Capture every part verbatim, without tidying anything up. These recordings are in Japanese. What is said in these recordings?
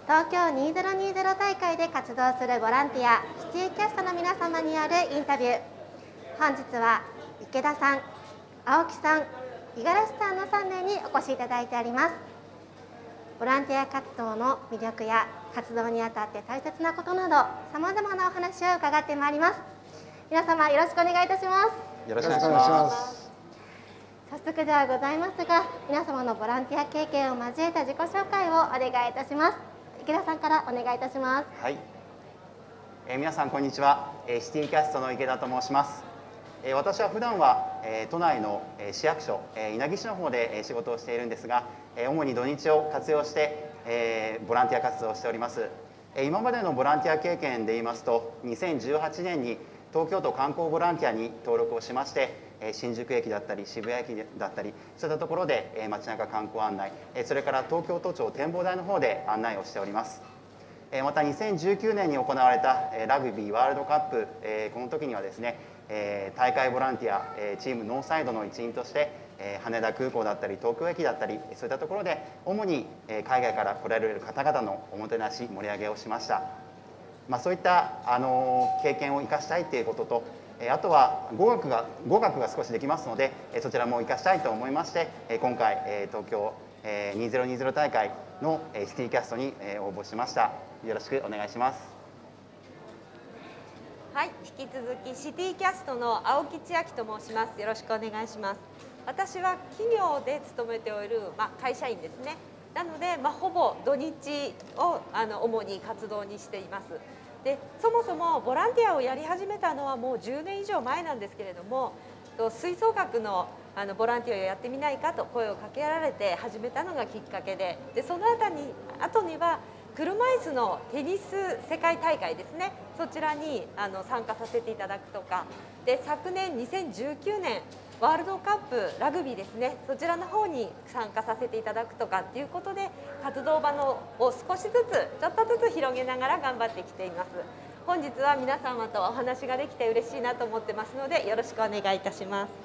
東京にせんにじゅう大会で活動するボランティアシティキャストの皆様によるインタビュー。本日は池田さん、青木さん、五十嵐さんのさんめいにお越しいただいております。ボランティア活動の魅力や活動にあたって大切なことなどさまざまなお話を伺ってまいります。皆様よろしくお願いいたします。 よろしくお願いします。 早速ではございますが、皆様のボランティア経験を交えた自己紹介をお願いいたします。池田さんからお願いいたします。 はい、えー、皆さんこんにちは、えー、シティキャストの池田と申します。えー、私は普段は、えー、都内の、えー、市役所、えー、稲城市の方で、えー、仕事をしているんですが、えー、主に土日を活用して、えー、ボランティア活動をしております。えー、今までのボランティア経験で言いますと、にせんじゅうはちねんに東京都観光ボランティアに登録をしまして、新宿駅だったり渋谷駅だったりそういったところで街中観光案内、それから東京都庁展望台の方で案内をしております。またにせんじゅうきゅうねんに行われたラグビーワールドカップ、この時にはですね、大会ボランティアチームノーサイドの一員として羽田空港だったり東京駅だったりそういったところで主に海外から来られる方々のおもてなし盛り上げをしました。まあ、そういったあの経験を生かしたいということと、あとは語学が語学が少しできますので、そちらも生かしたいと思いまして、今回東京にせんにじゅう大会のシティキャストに応募しました。よろしくお願いします。 はい、引き続きシティキャストの青木千秋と申します。よろしくお願いします。私は企業で勤めておる、まあ、会社員ですね。なので、まあ、ほぼ土日をあの主に活動にしています。でそもそもボランティアをやり始めたのはもうじゅうねん以上前なんですけれども、吹奏楽のあのボランティアをやってみないかと声をかけられて始めたのがきっかけで、でその後に後には車椅子のテニス世界大会ですね、そちらにあの参加させていただくとかで、昨年にせんじゅうきゅうねんワールドカップラグビーですね、そちらの方に参加させていただくとかっていうことで活動場のを少しずつちょっとずつ広げながら頑張ってきています。本日は皆様とお話ができて嬉しいなと思ってますのでよろしくお願いいたします。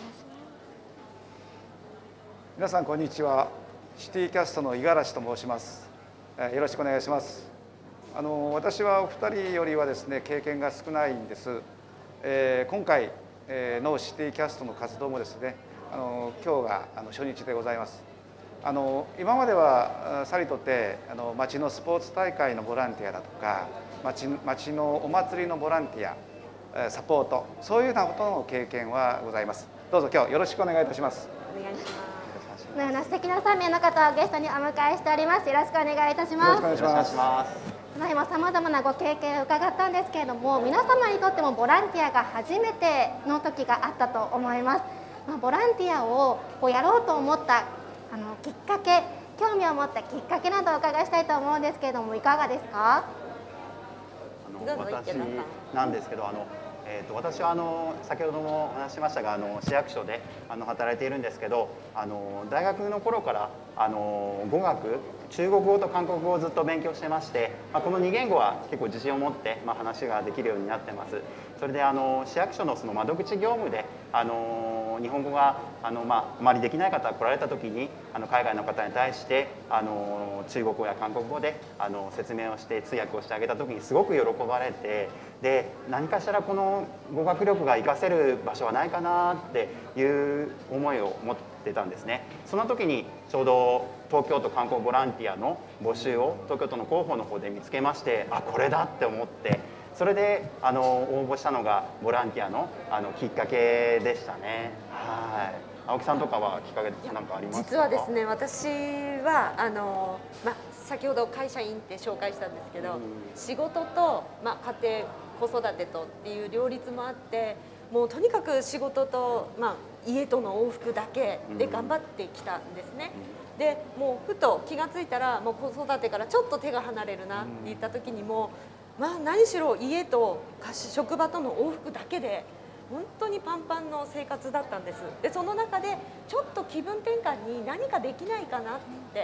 皆さんこんにちは。シティキャストの五十嵐と申します。よろしくお願いします。あの私はお二人よりはですね経験が少ないんです。えー、今回のシティキャストの活動もですね、あの今日があの初日でございます。あの今まではさりとてあの町のスポーツ大会のボランティアだとか、町町のお祭りのボランティアサポート、そういうようなことの経験はございます。どうぞ今日よろしくお願いいたします。 お願いします。 このような素敵なさんめいの方をゲストにお迎えしております。よろしくお願いいたします。 よろしくお願いします。 この日もさまざまなご経験を伺ったんですけれども、皆様にとってもボランティアが初めての時があったと思います。まあ、ボランティアをこうやろうと思ったあのきっかけ、興味を持ったきっかけなどをお伺いしたいと思うんですけれども、いかがですか？ あの私なんですけど、あのえー、と私はあの先ほども話しましたが、あの市役所であの働いているんですけど、あの大学の頃からあの語学、中国語と韓国語をずっと勉強してまして、まあ、このに言語は結構自信を持って、まあ、話ができるようになってます。それであの市役所のその窓口業務であの日本語があの、まあ、あまりできない方が来られた時にあの海外の方に対してあの中国語や韓国語であの説明をして通訳をしてあげた時にすごく喜ばれて、で何かしらこの語学力が活かせる場所はないかなっていう思いを持ってたんですね。その時にちょうど東京都観光ボランティアの募集を東京都の広報の方で見つけまして、あ、これだって思って、それであの応募したのがボランティアのあのきっかけでしたね。はい。青木さんとかはきっかけなんかありますか？ 実はですね、私はあの、まあ、先ほど会社員って紹介したんですけど、うん、仕事と、まあ、家庭子育てとっていう両立もあって、もうとにかく仕事と、まあ、家との往復だけで頑張ってきたんですね。うん、でもうふと気が付いたらもう子育てからちょっと手が離れるなって言った時にも、まあ、何しろ家と職場との往復だけで本当にパンパンの生活だったんです。でその中でちょっと気分転換に何かできないかなって、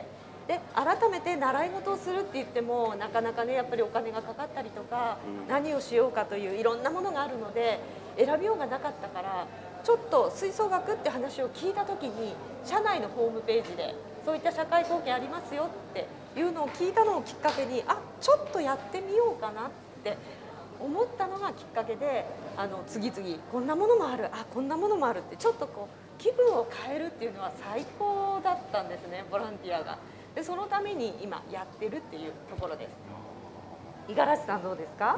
で改めて習い事をするって言ってもなかなかねやっぱりお金がかかったりとか、何をしようかといういろんなものがあるので選びようがなかったから、ちょっと吹奏楽って話を聞いた時に社内のホームページでそういった社会貢献ありますよっていうのを聞いたのをきっかけに、あ、ちょっとやってみようかなって思ったのがきっかけで、あの次々こんなものもある、あ、こんなものもあるってちょっとこう気分を変えるっていうのは最高だったんですね、ボランティアが。でそのために今やってるっていうところです。五十嵐さんどうですか？ うん、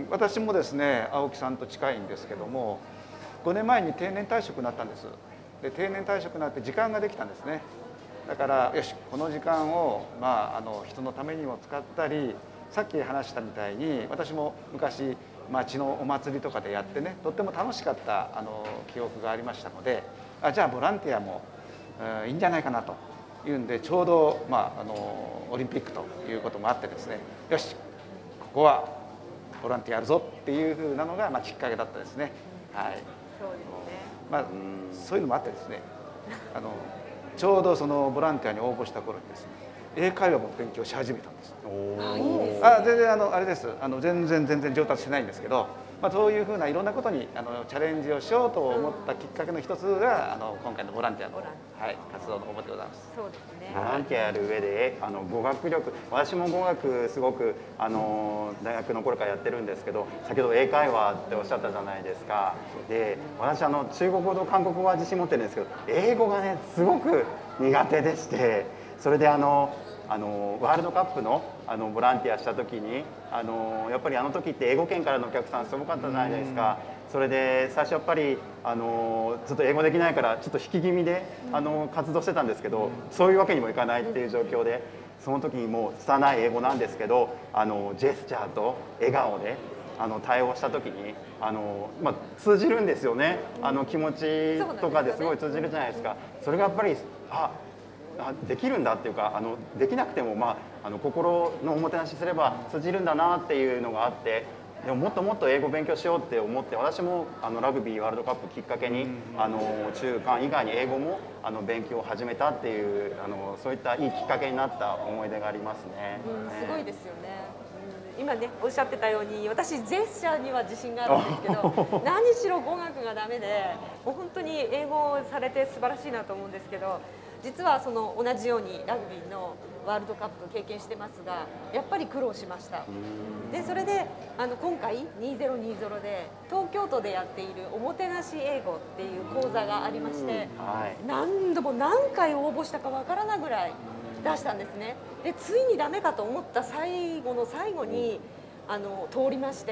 私もですね青木さんと近いんですけども、ごねんまえに定年退職になったんです。で定年退職になって時間ができたんですね。だからよし、この時間を、まあ、あの人のためにも使ったり、さっき話したみたいに私も昔町のお祭りとかでやってね、とっても楽しかったあの記憶がありましたので、あ、じゃあボランティアも、えー、いいんじゃないかなというんで、ちょうど、まあ、あのオリンピックということもあってですね、よし、ここはボランティアやるぞっていうふうなのが、まあ、きっかけだったですね。はい。 そうですね。 まあ、そういうのもあってですね、あのちょうどそのボランティアに応募した頃にですね、英会話も勉強し始めたんです。 あ、いいですね。 あ、全然あのあれです。あの全然全然上達してないんですけど、まあ、そういうふうないろんなことにあのチャレンジをしようと思ったきっかけの一つが、あの今回のボランティアの、はい、活動の応募でございます。 そうですね。 ボランティアやる上であの語学力、私も語学すごくあの大学の頃からやってるんですけど、先ほど英会話っておっしゃったじゃないですか。で私あの中国語と韓国語は自信持ってるんですけど、英語がねすごく苦手でして、それであのあのワールドカップのあのボランティアした時にあのやっぱりあの時って英語圏からのお客さんすごかったじゃないですか。それで最初やっぱりあのずっと英語できないからちょっと引き気味であの活動してたんですけど、そういうわけにもいかないっていう状況で、その時にもう拙い英語なんですけど、あのジェスチャーと笑顔であの対応した時にあの、まあ、通じるんですよね。あの気持ちとかですごい通じるじゃないですか。それがやっぱりああできるんだっていうか、あのできなくても、まあ、あの心のおもてなしすれば通じるんだなっていうのがあって、でももっともっと英語勉強しようって思って、私もあのラグビーワールドカップきっかけにあの中間以外に英語もあの勉強を始めたっていう、あのそういったいいきっかけになった思い出がありますね。 うん、すごいですよね。うん、今ねおっしゃってたように、私ジェスチャーには自信があるんですけど何しろ語学がダメで、もう本当に英語をされて素晴らしいなと思うんですけど、実はその同じようにラグビーのワールドカップ経験してますが、やっぱり苦労しました。でそれであの今回にせんにじゅうで東京都でやっているおもてなし英語っていう講座がありまして、 はい、 何度も何回応募したかわからないぐらい出したんですね。でついにダメかと思った最後の最後にあの通りまして、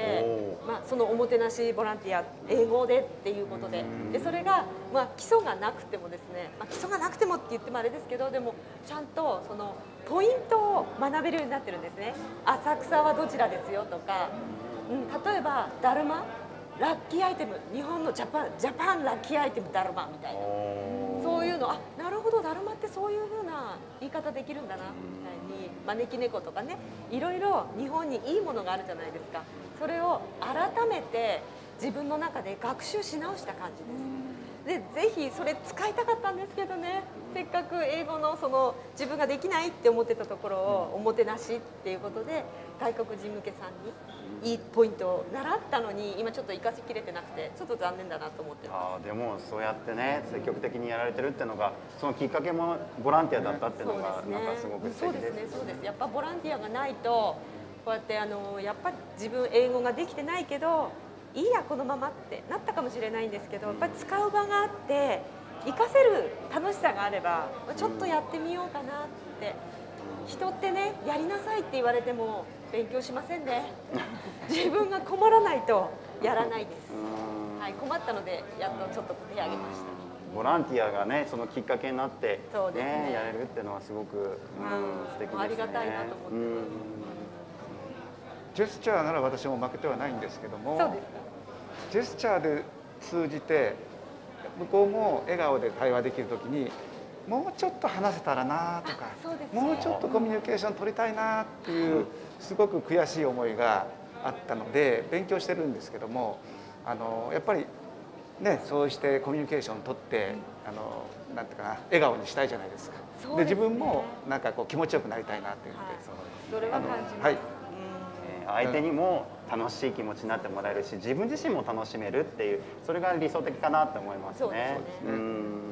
まあ、そのおもてなしボランティア英語でっていうことで、でそれが、まあ、基礎がなくてもですね、まあ、基礎がなくてもって言ってもあれですけど、でもちゃんとそのポイントを学べるようになってるんですね。浅草はどちらですよとか、うん、例えばだるまラッキーアイテム、日本のジャパンジャパンラッキーアイテムだるまみたいな、そういうの、あ、なるほどだるまってそういう風な言い方できるんだなみたいに、招き猫とかね、いろいろ日本にいいものがあるじゃないですか。それを改めて自分の中で学習し直した感じです。でぜひそれ使いたかったんですけどね、せっかく英語のその自分ができないって思ってたところをおもてなしっていうことで外国人向けさんにいいポイントを習ったのに、今ちょっと生かしきれてなくてちょっと残念だなと思ってます。 あでもそうやってね積極的にやられてるっていうのが、そのきっかけもボランティアだったっていうのがなんかすごく素敵です。 そうですね、そうです。やっぱボランティアがないとこうやってあのやっぱり自分英語ができてないけどいいやこのままってなったかもしれないんですけど、やっぱり使う場があって活かせる楽しさがあればちょっとやってみようかなって。人ってね、やりなさいって言われても勉強しませんね。自分が困らないとやらないです。はい、困ったのでやっとちょっと手を挙げました。 ボランティアがねそのきっかけになって、 そうですね、 ね、やれるっていうのはすごく、うん、素敵ですね。 ありがたいなと思ってます。うん、 ジェスチャーなら私も負けてはないんですけども、 そうですか。 ジェスチャーで通じて向こうも笑顔で会話できるときにもうちょっと話せたらなとか、ね、もうちょっとコミュニケーション取りたいなっていうすごく悔しい思いがあったので勉強してるんですけども、あのやっぱりね、そうしてコミュニケーション取ってあのなんていうかな、笑顔にしたいじゃないですか。で、ね、自分もなんかこう気持ちよくなりたいなっていうので、はい、 それは感じます。 はい、 相手にも楽しい気持ちになってもらえるし、自分自身も楽しめるっていう、それが理想的かなと思いますね。 そうですね。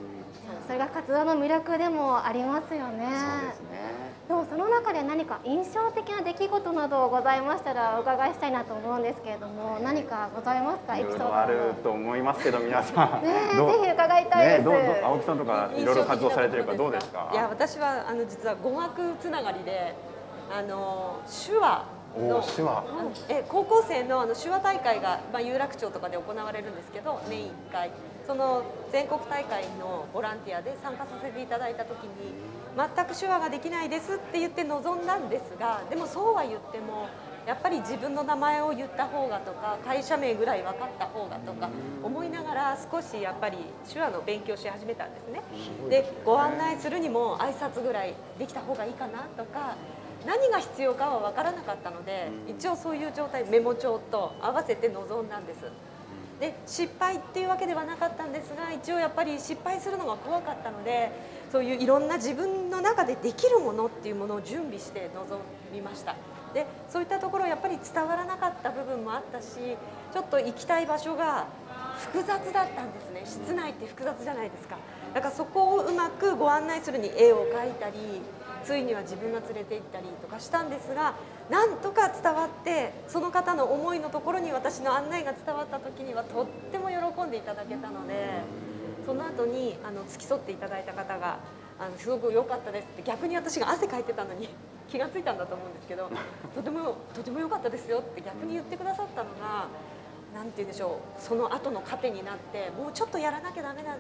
それが活動の魅力でもありますよね。 そうですね。 でもその中で何か印象的な出来事などございましたらお伺いしたいなと思うんですけれども、何かございますか？エピソードあると思いますけど、皆さんねえ、ぜひ伺いたいです。 ね、どうどう青木さんとかいろいろ活動されてるかどうですか？ いや、私はあの実は語学つながりで、あの手話の手話え高校生のあの手話大会が、まあ、有楽町とかで行われるんですけど、年いっかいその全国大会のボランティアで参加させていただいた時に、全く手話ができないですって言って臨んだんですが、でもそうは言ってもやっぱり自分の名前を言った方がとか、会社名ぐらい分かった方がとか思いながら、少しやっぱり手話の勉強し始めたんですね。で、ご案内するにも挨拶ぐらいできた方がいいかなとか、何が必要かは分からなかったので、一応そういう状態、メモ帳と合わせて臨んだんです。で、失敗っていうわけではなかったんですが、一応やっぱり失敗するのが怖かったので、そういういろんな自分の中でできるものっていうものを準備して臨みました。で、そういったところやっぱり伝わらなかった部分もあったし、ちょっと行きたい場所が複雑だったんですね。室内って複雑じゃないですか。だからそこをうまくご案内するに絵を描いたり、ついには自分が連れて行ったりとかしたんですが、なんとか伝わって、その方の思いのところに私の案内が伝わった時にはとっても喜んでいただけたので、その後にあの付き添っていただいた方があのすごく良かったですって、逆に私が汗かいてたのに気がついたんだと思うんですけど、とてもとても良かったですよって逆に言ってくださったのが、なんて言うんでしょう、その後の糧になって、もうちょっとやらなきゃダメだなって、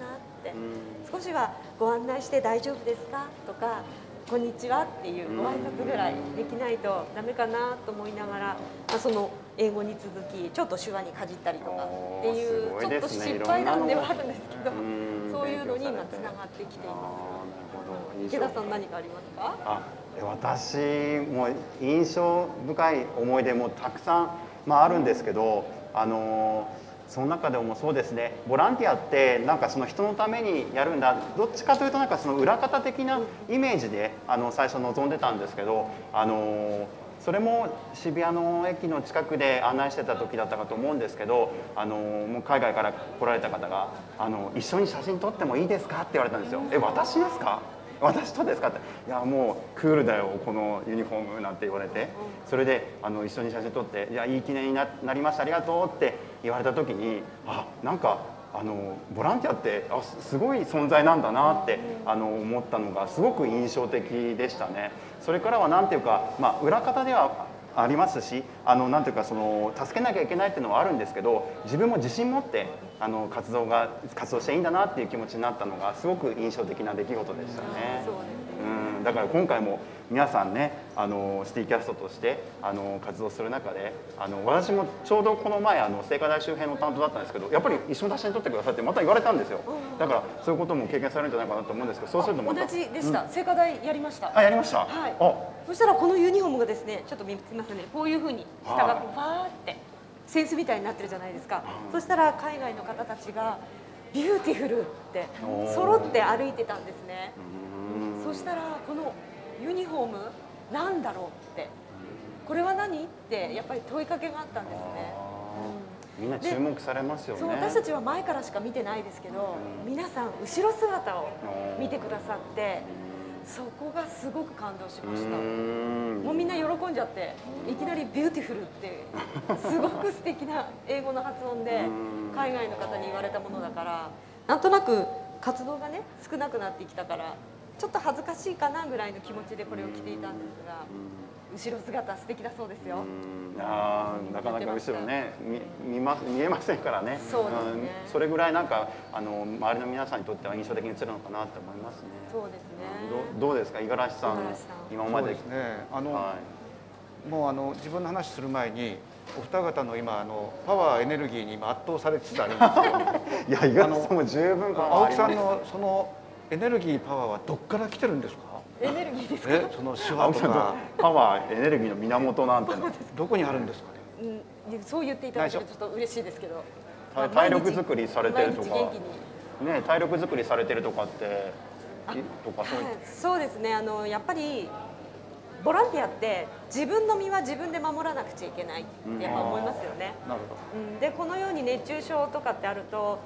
少しはご案内して大丈夫ですかとか、こんにちはっていうご挨拶ぐらいできないとダメかなと思いながら、まあ、その英語に続きちょっと手話にかじったりとかっていう、ちょっと失敗談ではあるんですけど、そういうのに今つながってきています。池田さん、何かありますか？ あ、私も印象深い思い出もたくさん、まあ、あるんですけど、あのその中でもそうですね、ボランティアってなんかその人のためにやるんだ、どっちかというとなんかその裏方的なイメージであの最初臨んでたんですけど、あのそれも渋谷の駅の近くで案内してた時だったかと思うんですけど、あのもう海外から来られた方があの一緒に写真撮ってもいいですかって言われたんですよ。え、私ですか？私とですかって、いやもうクールだよこのユニフォームなんて言われて、それであの一緒に写真撮って、いやいい記念になりましたありがとうって言われた時に、あ、なんかあのボランティアってあすごい存在なんだなってあの思ったのがすごく印象的でしたね。それからはなんていうか、まあ、裏方ではありますし、あのなんていうかその助けなきゃいけないっていうのはあるんですけど、自分も自信持ってあの活動が活動していいんだなっていう気持ちになったのがすごく印象的な出来事でしたね。うん、だから今回も皆さんね、あのシティキャストとしてあの活動する中で、あの私もちょうどこの前あの聖火台周辺の担当だったんですけど、やっぱり一緒に写真撮ってくださいってまた言われたんですよ。だからそういうことも経験されるんじゃないかなと思うんですけど、そうするとまた同じでした、うん、聖火台やりました。 あ、やりました。 はい。あ、そしたらこのユニフォームがですね、ちょっと見ますね、こういうふうに下がこうファーってセンスみたいになってるじゃないですか。そしたら海外の方たちがビューティフルって揃って歩いてたんですね。そしたらこのユニフォームなんだろうって、これは何ってやっぱり問いかけがあったんですね。 みんな注目されますよね。 そう、私たちは前からしか見てないですけど、皆さん後ろ姿を見てくださって、そこがすごく感動しました。もうみんな喜んじゃって、いきなりビューティフルってすごく素敵な英語の発音で海外の方に言われたものだから、なんとなく活動がね少なくなってきたから、ちょっと恥ずかしいかなぐらいの気持ちでこれを着ていたんですが、後ろ姿素敵だそうですよ。 ああ、なかなか後ろね 見, 見, ま見えませんからね。 そうですね。 それぐらいなんかあの周りの皆さんにとっては印象的に映るのかなと思いますね。 そうですね。 ど, どうですか、五十嵐さん、今まで。 そうですね。あの、はい、もうあの自分の話する前に。お二方の今あのパワーエネルギーに今圧倒されつつあるんですけど、いや五十嵐さんも十分パワー青木さんのそのエネルギーパワーはどっから来てるんですか？ エネルギーですか？ え、その手話とかパワーエネルギーの源なんてどこにあるんですかね？うん、そう言っていただけるとちょっと嬉しいですけど、 体力作りされてるとかね、体力作りされてるとかってとかそういう、 はい、そうですね。あのやっぱりボランティアって自分の身は自分で守らなくちゃいけないってやっぱ思いますよね。 なるほど。 うん、でこのように熱中症とかってあると、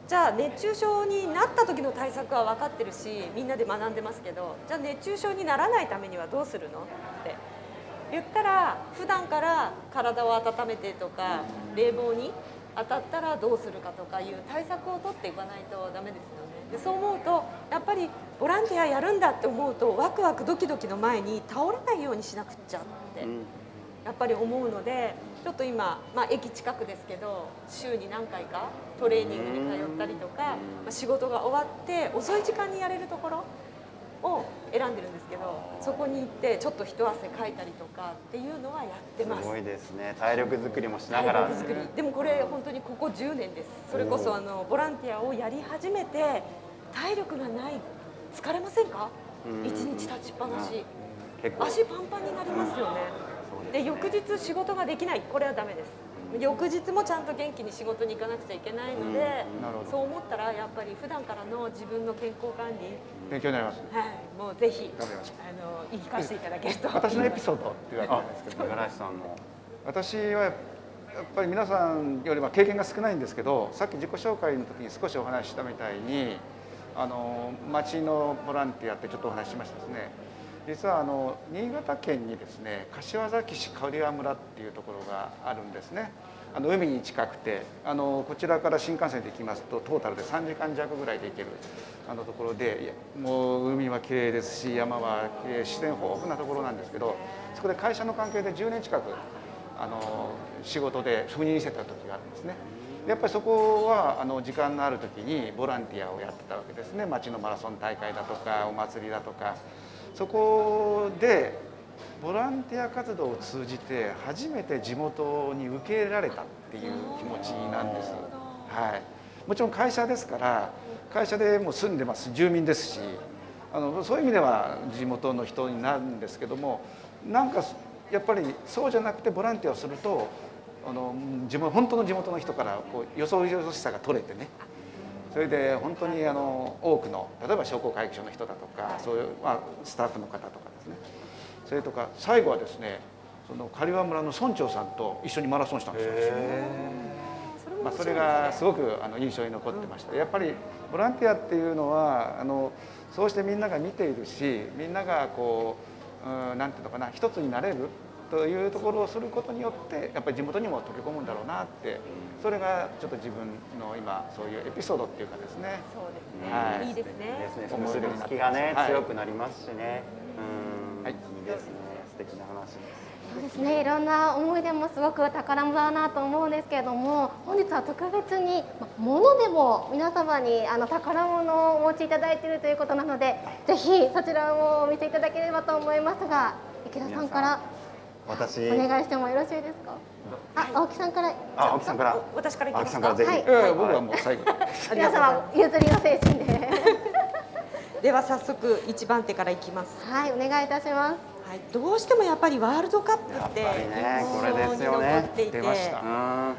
じゃあ熱中症になった時の対策は分かってるしみんなで学んでますけど、じゃあ熱中症にならないためにはどうするのって言ったら、普段から体を温めてとか冷房に当たったらどうするかとかいう対策を取っていかないとダメですよね。でそう思うとやっぱりボランティアやるんだって思うとワクワクドキドキの前に倒れないようにしなくっちゃってやっぱり思うので、ちょっと今、まあ、駅近くですけど週に何回かトレーニングに通ったりとか、まあ、仕事が終わって遅い時間にやれるところを選んでるんですけど、そこに行ってちょっと一汗かいたりとかっていうのはやってます。 すごいですね。体力作りもしながら、 体力作りでもこれ本当にここじゅうねんです。それこそあのボランティアをやり始めて体力がない、疲れませんか？一日立ちっぱなし、足パンパンになりますよね。で翌日仕事ができない、これはダメです。翌日もちゃんと元気に仕事に行かなくちゃいけないので、うん、そう思ったらやっぱり普段からの自分の健康管理勉強になります。 はい、もうぜひあの言い聞かせていただけると。 私のエピソードっていうわけなんですけど、 五十嵐さんの私はやっぱり皆さんよりは経験が少ないんですけど、さっき自己紹介の時に少しお話ししたみたいに、あの町のボランティアってちょっとお話ししましたですね。実はあの新潟県にですね、柏崎市刈羽村っていうところがあるんですね。あの海に近くて、あのこちらから新幹線で行きますとトータルでさんじかん弱ぐらいで行けるあのところで、もう海はきれいですし山はきれい、自然豊富なところなんですけど、そこで会社の関係でじゅうねん近くあの仕事で赴任してた時があるんですね。やっぱりそこはあの時間のある時にボランティアをやってたわけですね。町のマラソン大会だとかお祭りだとか、そこでボランティア活動を通じて初めて地元に受け入れられたっていう気持ちなんです。はい、もちろん会社ですから会社でもう住んでます、住民ですし、あのそういう意味では地元の人になるんですけども、なんかやっぱりそうじゃなくてボランティアをするとあの地元本当の地元の人からこうよそよそしさが取れてね、それで本当にあの多くの例えば商工会議所の人だとかそういう、まあ、スタッフの方とかですね、それとか最後はですね、その刈羽村の村長さんと一緒にマラソンしたんですよ。まあそれがすごくあの印象に残ってました。やっぱりボランティアっていうのはあのそうしてみんなが見ているし、みんながこう、うん、なんていうのかな、一つになれるというところをすることによってやっぱり地元にも溶け込むんだろうなって、それがちょっと自分の今そういうエピソードっていうかですね。 そうですね。 はい、 いいですね。 結びつきがね、はい、強くなりますしね。うん、はい、いいですね。素敵な話です。 そうですね。いろんな思い出もすごく宝物だなと思うんですけれども、本日は特別に物でも皆様にあの宝物をお持ちいただいているということなので、ぜひそちらもお見せいただければと思いますが、池田さんから私お願いしてもよろしいですか。あ、青木さんから。 あ、青木さんから。 私から青木さんからぜひ。 はい、 ええ、僕はもう最後。 皆様譲りの精神で。 では早速一番手からいきます。 はい、お願いいたします。 はい、どうしてもやっぱりワールドカップって印象に残っていて、はい、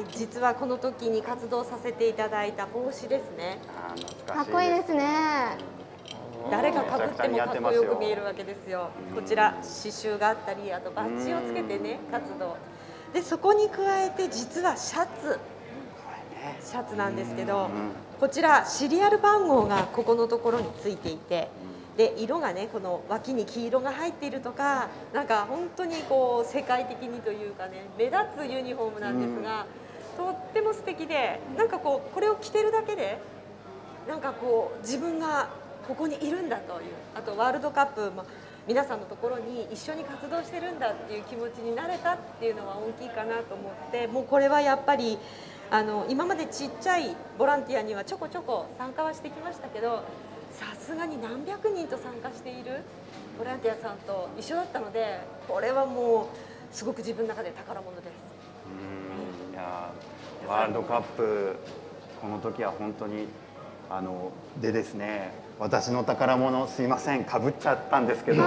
実はこの時に活動させていただいた帽子ですね。 かっこいいですね。 誰が被ってもかっこよく見えるわけですよ。こちら刺繍があったり、あとバッジをつけてね活動で、そこに加えて実はシャツシャツなんですけど、こちらシリアル番号がここのところについていて、で色がねこの脇に黄色が入っているとか、なんか本当にこう世界的にというかね目立つユニフォームなんですが、とっても素敵で、なんかこうこれを着てるだけでなんかこう自分がここにいるんだという、あとワールドカップ、まあ、皆さんのところに一緒に活動してるんだっていう気持ちになれたっていうのは大きいかなと思って、もうこれはやっぱりあの今までちっちゃいボランティアにはちょこちょこ参加はしてきましたけど、さすがに何百人と参加しているボランティアさんと一緒だったので、これはもうすごく自分の中で宝物です。 うん、いやワールドカップこの時は本当にあのでですね、私の宝物すいませんかぶっちゃったんですけど、はい、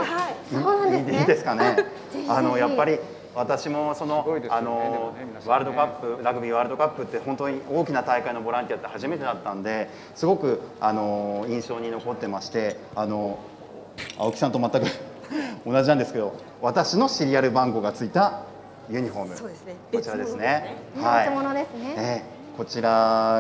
そうなんですね。 いいですかね。あのやっぱり私もその、ね、あの、ね、ワールドカップ、ラグビーワールドカップって本当に大きな大会のボランティアって初めてだったんで、すごくあの印象に残ってまして、あの青木さんと全く同じなんですけど、私のシリアル番号がついたユニフォーム、 そうですね、 こちらですね。 別物ですね。 えー、こちら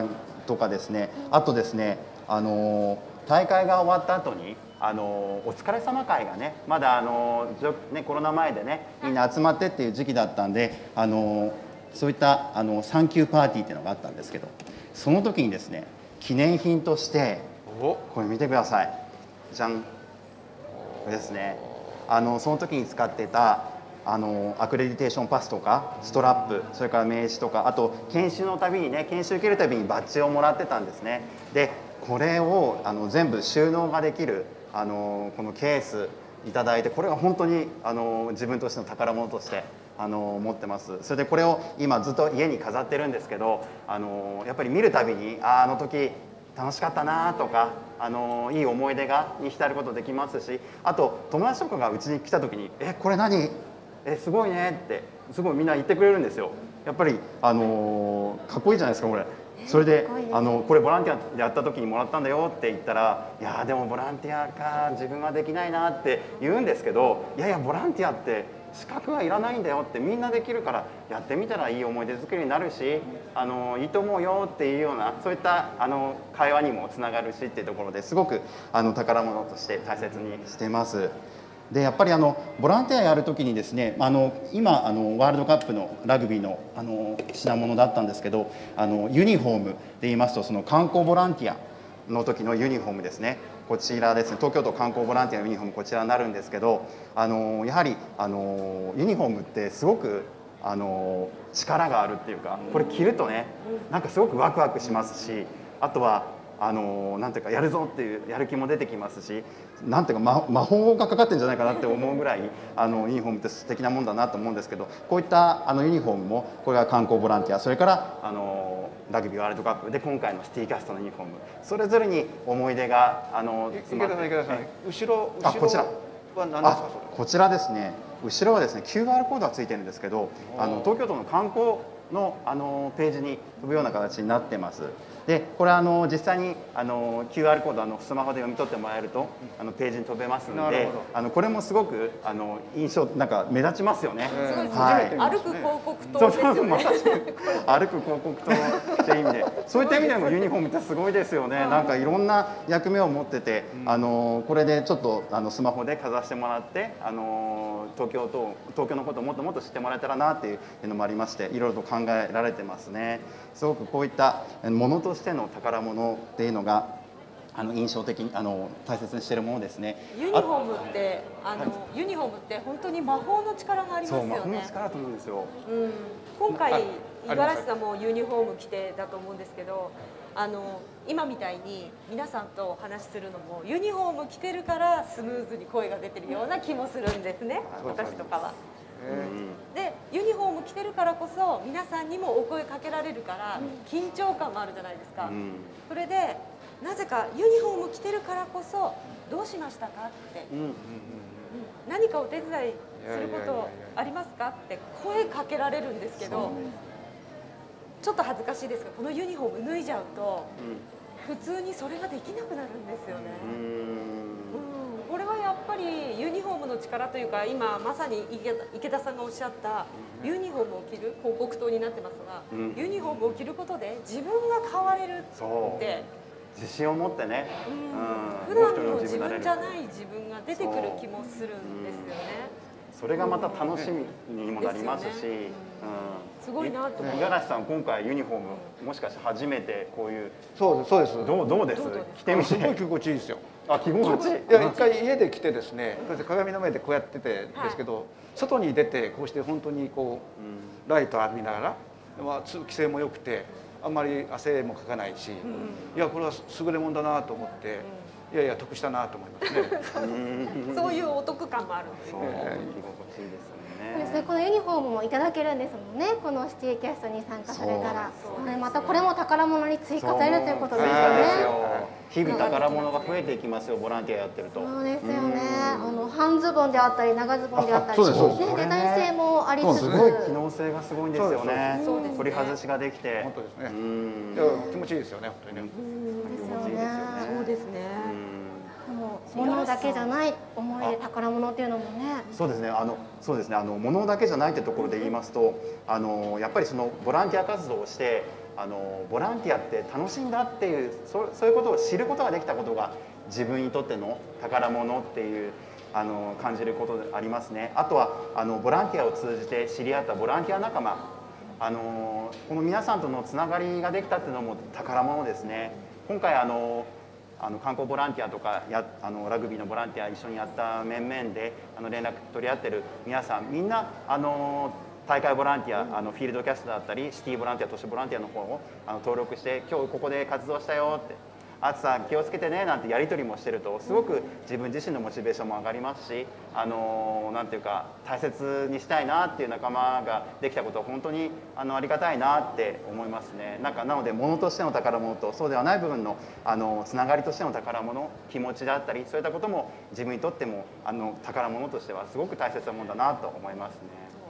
とかですね、あとですね、あの大会が終わった後にあのお疲れ様会がね、まだあのねコロナ前でねみんな集まってっていう時期だったんで、あのそういったあのサンキューパーティーっていうのがあったんですけど、その時にですね記念品としてこれ見てください。じゃん、これですね。あのその時に使ってたあのアクレディテーションパスとかストラップ、それから名刺とか、あと研修のたびにね、研修受けるたびにバッジをもらってたんですね。でこれをあの全部収納ができるあのこのケースいただいて、これが本当にあの自分としての宝物としてあの持ってます。それでこれを今ずっと家に飾ってるんですけど、あのやっぱり見るたびにああの時楽しかったなとか、あのいい思い出がに浸ることできますし、あと友達とかがうちに来た時に「えこれ何？えすごいね」ってすごいみんな言ってくれるんですよ。やっぱりあのかっこいいじゃないですかこれ。それであのこれボランティアでやった時にもらったんだよって言ったら「いやでもボランティアか自分はできないな」って言うんですけど、いやいやボランティアって資格はいらないんだよって、みんなできるからやってみたらいい思い出作りになるし、あのいいと思うよっていうような、そういったあの会話にもつながるしっていうところですごくあの宝物として大切にしてます。でやっぱりあのボランティアやるときにですね、あの今あのワールドカップのラグビーのあの品物だったんですけど、あのユニフォームで言いますと、その観光ボランティアの時のユニフォームですね、こちらですね、東京都観光ボランティアのユニフォームこちらになるんですけど、あのやはりあのユニフォームってすごくあの力があるっていうか、これ着るとねなんかすごくワクワクしますし、あとはあのなんていうかやるぞっていうやる気も出てきますし、なんていうか魔魔法がかかってるんじゃないかなって思うぐらいあのユニフォームって素敵なもんだなと思うんですけど、こういったあのユニフォームもこれは観光ボランティア、それからあのラグビーワールドカップで今回のシティキャストのユニフォーム、それぞれに思い出があの詰まって、 池田さん、後ろあこちらは何ですか？ こちらですね、後ろはですね キューアール コードがついてるんですけど、あの東京都の観光のあのページに飛ぶような形になってます。でこれあの実際にあの キューアール コードあのスマホで読み取ってもらえるとあのページに飛べますので、あのこれもすごくあの印象なんか目立ちますよね。 すごいですね、 はい、 歩く広告塔ですよね。 まさしく歩く広告塔っていう意味で、そういった意味でもユニフォームってすごいですよね。なんかいろんな役目を持ってて、あのこれでちょっとあのスマホでかざしてもらって、あの東京と東京のことをもっともっと知ってもらえたらなっていうのもありまして、いろいろと考えられてますね。すごくこういったものとしての宝物っていうのがあの印象的にあの大切にしているものですね。 ユニフォームってあの、はい、ユニフォームって本当に魔法の力がありますよね。 そう、魔法の力と思うんですよ。 うん、今回五十嵐さんもユニフォーム着てだと思うんですけど、あの今みたいに皆さんとお話しするのもユニフォーム着てるからスムーズに声が出てるような気もするんですね。私とかは。でユニフォーム着てるからこそ皆さんにもお声かけられるから緊張感もあるじゃないですか。それでなぜかユニフォーム着てるからこそどうしましたかって、何かお手伝いすることありますかって声かけられるんですけど、ちょっと恥ずかしいですがこのユニフォーム脱いじゃうと普通にそれができなくなるんですよね。これはやっぱりユニフォームの力というか、今まさに池田さんがおっしゃったユニフォームを着る広告塔になってますが、うん、ユニフォームを着ることで自分が変われるって自信を持ってね、 うん、普段の自分じゃない自分が出てくる気もするんですよね。 それがまた楽しみにもなりますし、 すごいなと思う。 五十嵐さん今回ユニフォームもしかして初めてこういう、 そうですそうです。 どうどうです？着てみて。 すごい着心地いいですよ。 あ、着心地いい。 いや一回家で着てですね、鏡の前でこうやっててですけど、はい、外に出てこうして本当にこうライト浴びながら、まあ通気性も良くてあんまり汗もかかないし、いやこれは優れもんだなと思って。いやいや得したなと思いますね。 そういうお得感もあるんですね。 着心地いいですね。 それこのユニフォームもいただけるんですもんね。このシティキャストに参加されたら、またこれも宝物に追加されるということですよね。 日々宝物が増えていきますよ。ボランティアやってると。 そうですよね。あの半ズボンであったり長ズボンであったり、ねデザイン性もありつつ、 すごい機能性がすごいんですよね。取り外しができて、 本当ですね。気持ちいいですよね。本当にね。 気持ちいいですよね。 そうですね。 物だけじゃない思い出宝物っていうのもね。 そうですね。あのそうですね。あの物だけじゃないってところで言いますと、あのやっぱりそのボランティア活動をしてあのボランティアって楽しいんだっていう、そそういうことを知ることができたことが自分にとっての宝物っていうあの感じることでありますね。あとはあのボランティアを通じて知り合ったボランティア仲間、あのこの皆さんとのつながりができたっていうのも宝物ですね。今回あのあの観光ボランティアとかやあのラグビーのボランティア一緒にやった面々であの連絡取り合ってる皆さん、みんなあの大会ボランティア、あのフィールドキャストだったりシティボランティア、都市ボランティアの方をあの登録して、今日ここで活動したよって、暑さ気をつけてねなんてやり取りもしてると、すごく自分自身のモチベーションも上がりますし、あのなんていうか大切にしたいなっていう仲間ができたことは本当にあのありがたいなって思いますね。なんかなので物としての宝物とそうではない部分のあのつながりとしての宝物、気持ちであったりそういったことも自分にとってもあの宝物としてはすごく大切なものだなと思いますね。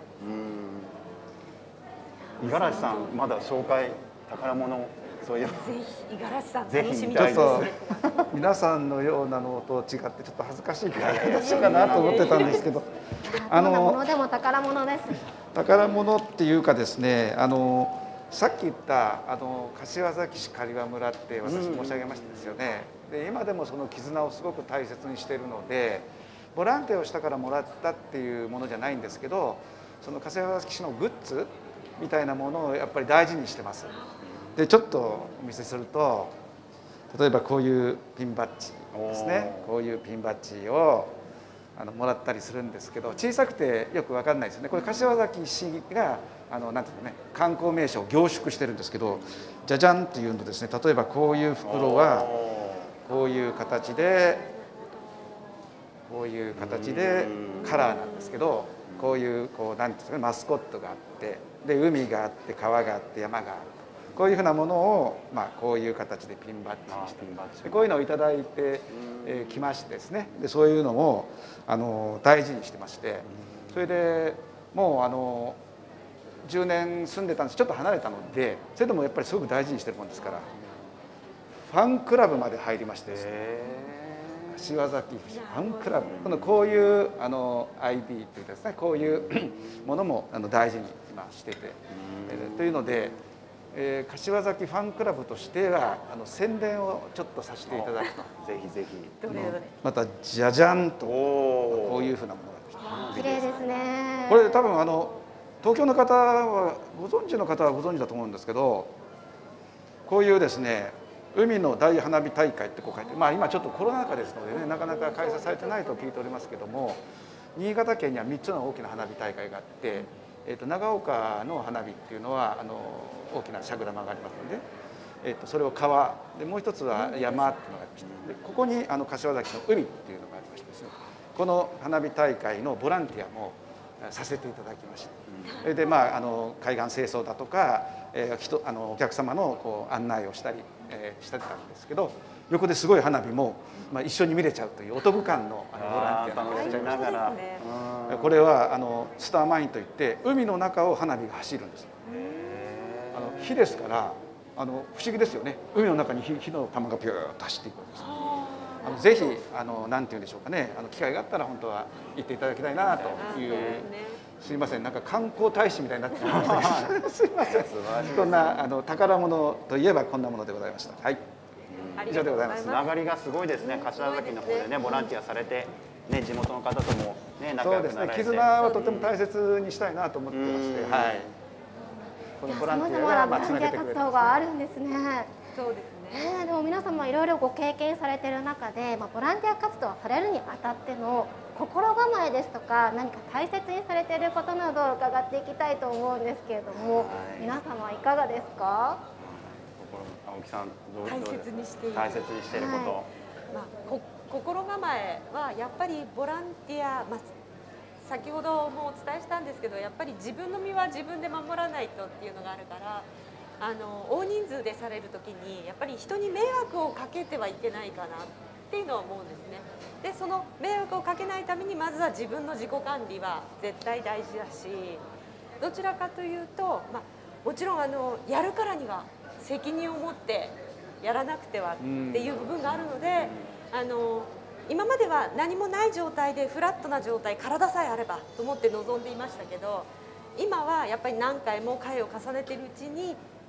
うん、五十嵐さんまだ紹介宝物そういえばぜひ五十嵐さんぜひ楽しみ見たいですちょっね。 と皆さんのようなのと違ってちょっと恥ずかしいからどうしようかなと思ってたんですけど、あどんなもののでも宝物です。 宝物っていうかですね、あのさっき言ったあの柏崎市刈羽村って私申し上げましたですよね。で今でもその絆をすごく大切にしているので、ボランティアをしたからもらったっていうものじゃないんですけど、その柏崎市のグッズみたいなものをやっぱり大事にしてます。でちょっとお見せすると、例えばこういうピンバッジですね、こういうピンバッジをあのもらったりするんですけど、小さくてよく分かんないですよね。これ柏崎市があのなんていうのね、観光名所を凝縮してるんですけど、じゃじゃんっていうのですね、例えばこういう袋はこういう形でこういう形でカラーなんですけど、こういうこうなんていうんですかね、マスコットがあって、で海があって川があって山がある、こういうふうなものを、まあ、こういう形でピンバッジにしてでこういうのをいただいてき、えー、ましてですね、でそういうのをあの大事にしてまして、それでもうあのじゅうねん住んでたんです。ちょっと離れたので、それでもやっぱりすごく大事にしてるもんですから、ファンクラブまで入りましてですね、柏崎ファンクラブ、このこういうあの アイディー というですね、こういうものもあの大事に今してて、えー、というので、えー、柏崎ファンクラブとしてはあの宣伝をちょっとさせていただくと、 ぜひぜひどれどれ。 またじゃじゃんとこういうふうなものが綺麗ですね。 これ多分あの東京の方はご存知の方はご存知だと思うんですけど、こういうですね、海の大花火大会ってこう書いて、まあ今ちょっとコロナ禍ですのでね、なかなか開催されてないと聞いておりますけども、新潟県にはみっつの大きな花火大会があって、えー、と長岡の花火っていうのはあの大きな尺玉がありますので、えー、とそれを川で、もう一つは山っていうのがありまして、でここにあの柏崎の海っていうのがありましてですね、この花火大会のボランティアもさせていただきました。それでまああの海岸清掃だとか、えー、人あのお客様のこう案内をしたり、えー、してたんですけど、横ですごい花火も、まあ、一緒に見れちゃうというお得感のあのボランティアが楽しみながら、 これはあのスターマインといって海の中を花火が走るんです。あの火ですからあの不思議ですよね。海の中に 火, 火の玉がピューッと走っていくわけです。あのぜひあのなんて言うんでしょうかね、あの機会があったら本当は行っていただきたいなという。すいません、なんか観光大使みたいになってしまいましたけどすいません。こんなあの宝物といえばこんなものでございました。はい。以上でございます。 つながりがすごいですね。柏崎の方でねボランティアされて、ね、地元の方ともね仲良くなられて、 絆はとても大切にしたいなと思ってまして、はい。このボランティアがまあつなげてくれる。 活動があるんですね。 そうですね。 えー、でも皆様いろいろご経験されている中で、まあ、ボランティア活動をされるにあたっての心構えですとか、何か大切にされていることなどを伺っていきたいと思うんですけれども、はい、皆様いかがですか？ 青木さんどう大切にしている大切にしていること、はい、 まあ、こ心構えはやっぱりボランティア、まあ、先ほどもお伝えしたんですけど、やっぱり自分の身は自分で守らないとっていうのがあるから、あの大人数でされる時にやっぱり人に迷惑をかけてはいけないかなっていうのは思うんですね。でその迷惑をかけないためにまずは自分の自己管理は絶対大事だし、どちらかというと、まあ、もちろんあのやるからには責任を持ってやらなくてはっていう部分があるので、あの今までは何もない状態でフラットな状態、体さえあればと思って臨んでいましたけど、今はやっぱり何回も回を重ねているうちに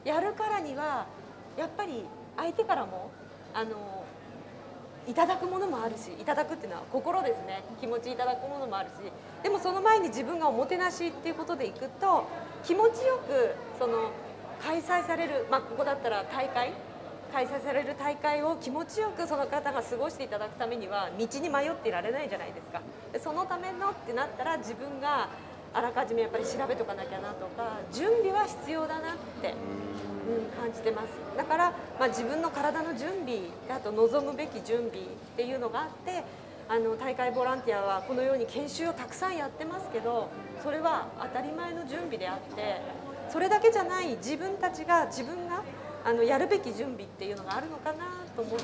やるからにはやっぱり相手からもあのいただくものもあるし、いただくっていうのは心ですね、気持ちいただくものもあるし、でもその前に自分がおもてなしっていうことでいくと気持ちよくその開催される、まあ、ここだったら大会開催される大会を気持ちよくその方が過ごしていただくためには道に迷っていられないじゃないですか。でそのためのってなったら自分があらかじめやっぱり調べとかなきゃなとか準備は必要だなって、うん、感じてます。だから、まあ、自分の体の準備、あと望むべき準備っていうのがあって、あの大会ボランティアはこのように研修をたくさんやってますけど、それは当たり前の準備であって、それだけじゃない自分たちが自分があのやるべき準備っていうのがあるのかなと思って、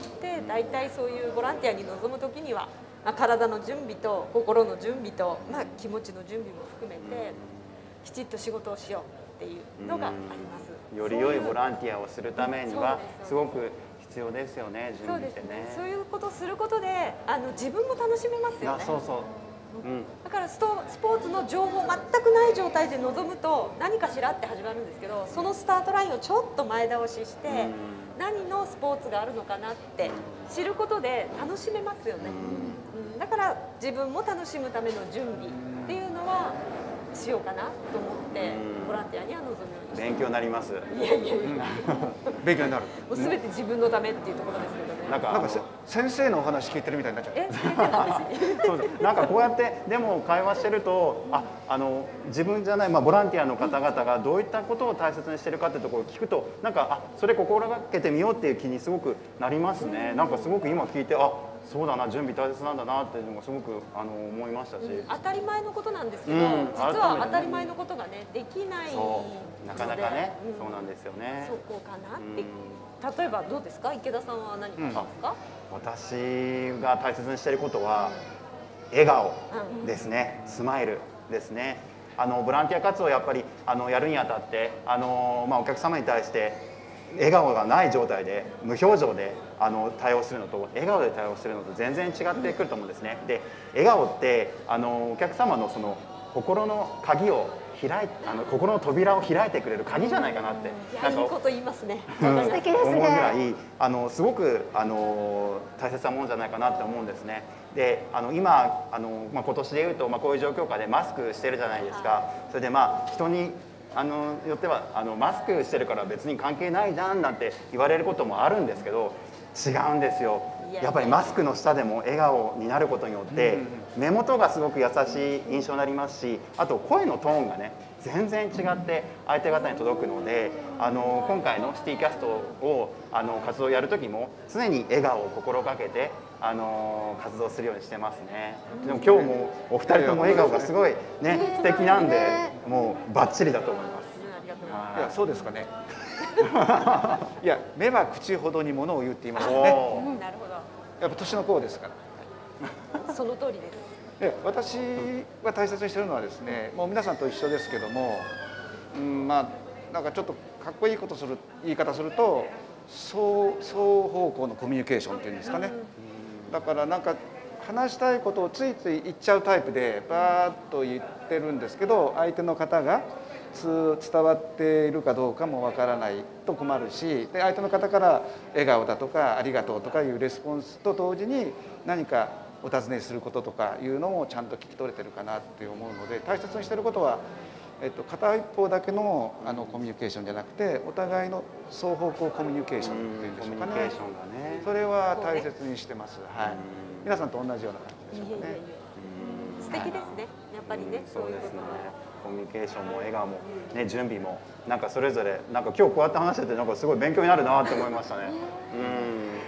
大体そういうボランティアに臨む時には、まあ、体の準備と心の準備と、まあ、気持ちの準備も含めてきちっと仕事をしようっていうのがあります。 より良いボランティアをするためにはすごく必要ですよね、準そう備ってね。 ですね。そういうことをすることであの自分も楽しめますよね。 あ、そうそう。うん、 だからストスポーツの情報全くない状態で臨むと何かしらって始まるんですけど、そのスタートラインをちょっと前倒しして、うん、何のスポーツがあるのかなって知ることで楽しめますよね、うんうん、だから自分も楽しむための準備っていうのはしようかなと思ってボランティアには臨むようにして勉強になります。 いやいやいや、うん、 勉強になる。 もう全て自分のためっていうところですけどね。 なんかなんか先生のお話聞いてるみたいになっちゃう。 え、先生の話そうです。なんかこうやってでも会話してると、あ、あの自分じゃない、まあ、ボランティアの方々がどういったことを大切にしてるかってところを聞くと、なんかあ、それ心がけてみようっていう気にすごくなりますね。なんかすごく今聞いて、あ、そうだな、準備大切なんだなっていうのがすごくあの思いましたし、うん、 当たり前のことなんですけど、 うん、 実は当たり前のことがねできないので、 なかなかね、 うん、 そうなんですよね。 そこかなって、うん、例えばどうですか、池田さんは何かありますか？ うん、私が大切にしていることは笑顔ですね、スマイルですね。あのボランティア活動をやっぱりあのやるにあたってあの、まあ、お客様に対して笑顔がない状態で無表情であの対応するのと笑顔で対応するのと全然違ってくると思うんですね。で、笑顔ってあのお客様のその心の鍵を開いあの心の扉を開いてくれる鍵じゃないかなって、 なんかいいこと言いますね。 素敵ですね。 思うぐらいあのすごくあの大切なものじゃないかなって思うんですね。で、あの今あの、まあ、今年でいうと、まあ、こういう状況下でマスクしてるじゃないですか。それでまあ人にあのよってはあのマスクしてるから別に関係ないじゃんなんて言われることもあるんですけど、違うんですよ。やっぱりマスクの下でも笑顔になることによって目元がすごく優しい印象になりますし、あと声のトーンがね全然違って相手方に届くので、あの今回のシティキャストをあの活動をやる時も常に笑顔を心がけてあの活動するようにしてますね。でも今日もお二人とも笑顔がすごいね素敵なんで、もうバッチリだと思います。 いや、そうですかね。いや、目は口ほどにものを言うって言いますよね。 なるほど。 やっぱ年の功ですから。 その通りです。 で、私が大切にしているのはですね、もう皆さんと一緒ですけども、うん、まあなんかちょっとかっこいいことする言い方すると双双方向のコミュニケーションっていうんですかね。だからなんか話したいことをついつい言っちゃうタイプでバーッと言ってるんですけど、相手の方が伝わっているかどうかもわからないと困るし、で相手の方から笑顔だとかありがとうとかいうレスポンスと同時に何かお尋ねすることとかいうのもちゃんと聞き取れてるかなって思うので、大切にしてることは、えっと、片一方だけのあのコミュニケーションじゃなくてお互いの双方向コミュニケーションっていうんでしょうかね。それは大切にしてます。はい。皆さんと同じような感じでしょうかね。 素敵ですね。やっぱりね、そういうことも。 コミュニケーションも笑顔も、ね、準備もなんかそれぞれなんか今日こうやって話しててなんかすごい勉強になるなって思いましたね。うん、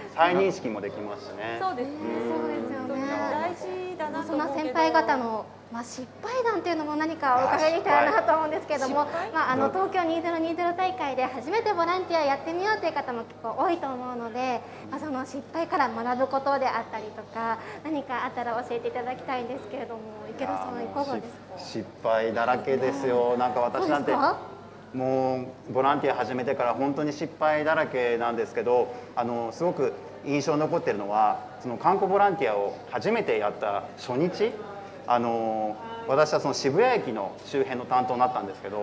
再認識もできますしね。 そうですね。 そうですよね。 大事だなとそん思うけど。 な先輩方のまあ失敗談っていうのも何かお伺いできたらなと思うんですけども、まああの東京にせんにじゅう大会で初めてボランティアやってみようという方も結構多いと思うので、まあその失敗から学ぶことであったりとか何かあったら教えていただきたいんですけれども、池田さんいかがですか？ 失敗だらけですよ。なんか私なんてもうボランティア始めてから本当に失敗だらけなんですけど、あのすごく印象に残っているのはその観光ボランティアを初めてやった初日、あの私はその渋谷駅の周辺の担当になったんですけど、